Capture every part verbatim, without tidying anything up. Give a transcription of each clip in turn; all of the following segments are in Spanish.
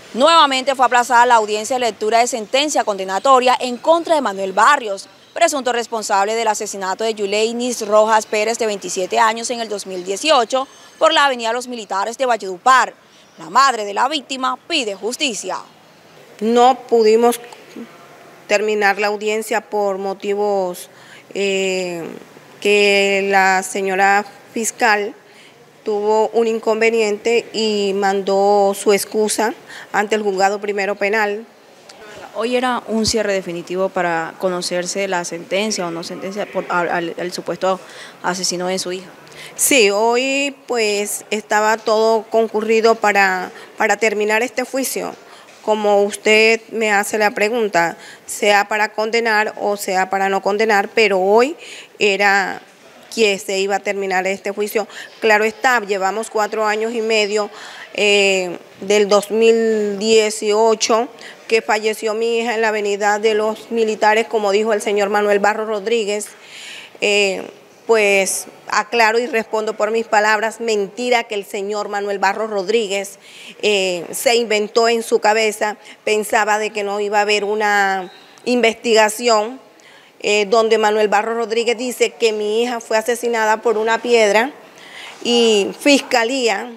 Nuevamente fue aplazada la audiencia de lectura de sentencia condenatoria en contra de Manuel Barrios, presunto responsable del asesinato de Yuleinis Rojas Pérez, de veintisiete años, en el dos mil dieciocho, por la avenida Los Militares de Valledupar. La madre de la víctima pide justicia. No pudimos terminar la audiencia por motivos eh, que la señora fiscal tuvo un inconveniente y mandó su excusa ante el juzgado primero penal. Hoy era un cierre definitivo para conocerse la sentencia o no sentencia por, al, al supuesto asesino de su hija. Sí, hoy pues estaba todo concurrido para, para terminar este juicio. Como usted me hace la pregunta, sea para condenar o sea para no condenar, pero hoy era que se iba a terminar este juicio. Claro está, llevamos cuatro años y medio eh, del dos mil dieciocho que falleció mi hija en la avenida de Los Militares, como dijo el señor Manuel Barros Rodríguez. Eh, pues aclaro y respondo por mis palabras, mentira que el señor Manuel Barros Rodríguez eh, se inventó en su cabeza, pensaba de que no iba a haber una investigación eh, donde Manuel Barros Rodríguez dice que mi hija fue asesinada por una piedra y Fiscalía,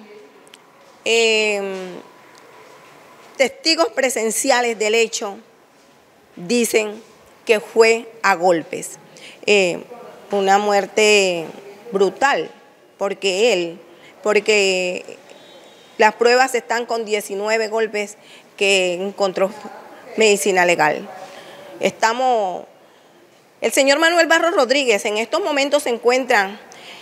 eh, testigos presenciales del hecho dicen que fue a golpes. Eh, una muerte brutal, porque él, porque las pruebas están con diecinueve golpes que encontró medicina legal. Estamos, el señor Manuel Barros Rodríguez en estos momentos se encuentra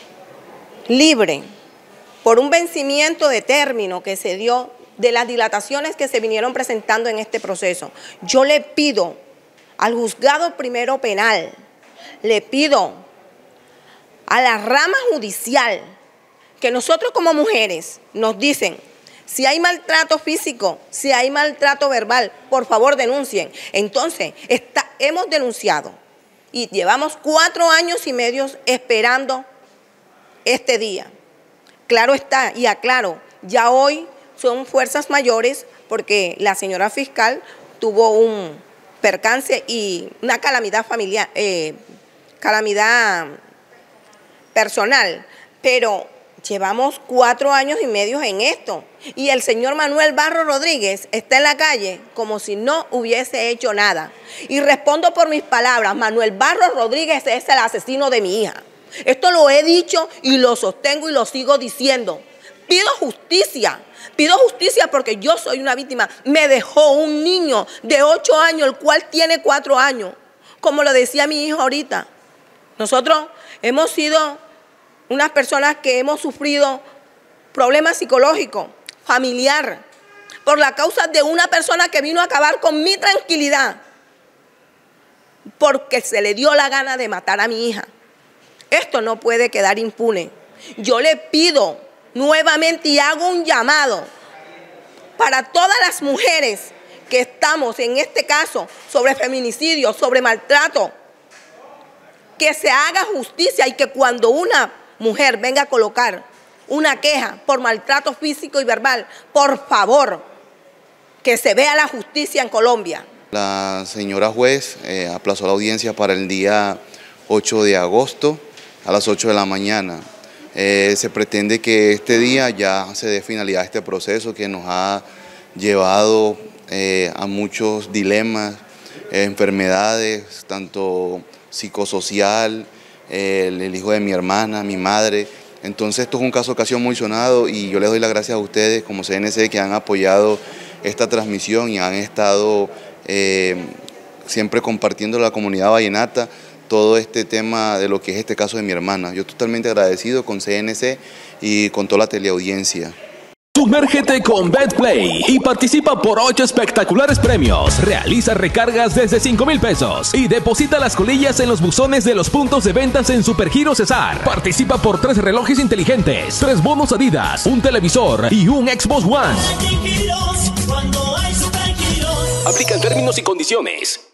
libre por un vencimiento de término que se dio de las dilataciones que se vinieron presentando en este proceso. Yo le pido al juzgado primero penal, le pido a la rama judicial, que nosotros como mujeres nos dicen, si hay maltrato físico, si hay maltrato verbal, por favor denuncien. Entonces, está, hemos denunciado y llevamos cuatro años y medio esperando este día. Claro está, y aclaro, ya hoy son fuerzas mayores porque la señora fiscal tuvo un percance y una calamidad familiar, eh, calamidad personal, pero llevamos cuatro años y medio en esto y el señor Manuel Barros Rodríguez está en la calle como si no hubiese hecho nada. Y respondo por mis palabras, Manuel Barros Rodríguez es el asesino de mi hija. Esto lo he dicho y lo sostengo y lo sigo diciendo. Pido justicia, pido justicia porque yo soy una víctima. Me dejó un niño de ocho años, el cual tiene cuatro años. Como lo decía mi hijo ahorita, nosotros hemos sido unas personas que hemos sufrido problemas psicológicos, familiar, por la causa de una persona que vino a acabar con mi tranquilidad, porque se le dio la gana de matar a mi hija. Esto no puede quedar impune. Yo le pido nuevamente y hago un llamado para todas las mujeres que estamos en este caso sobre feminicidio, sobre maltrato, que se haga justicia y que cuando una mujer venga a colocar una queja por maltrato físico y verbal, por favor, que se vea la justicia en Colombia. La señora juez eh, aplazó la audiencia para el día ocho de agosto a las ocho de la mañana. Eh, se pretende que este día ya se dé finalidad a este proceso que nos ha llevado eh, a muchos dilemas, eh, enfermedades, tanto psicosocial, eh, el, el hijo de mi hermana, mi madre. Entonces esto es un caso que ha sido muy sonado y yo les doy las gracias a ustedes como C N C que han apoyado esta transmisión y han estado eh, siempre compartiendo la comunidad vallenata todo este tema de lo que es este caso de mi hermana. Yo totalmente agradecido con C N C y con toda la teleaudiencia. Sumérgete con BetPlay y participa por ocho espectaculares premios. Realiza recargas desde cinco mil pesos y deposita las colillas en los buzones de los puntos de ventas en Supergiro Cesar. Participa por tres relojes inteligentes, tres bonos Adidas, un televisor y un Xbox One. Aplican términos y condiciones.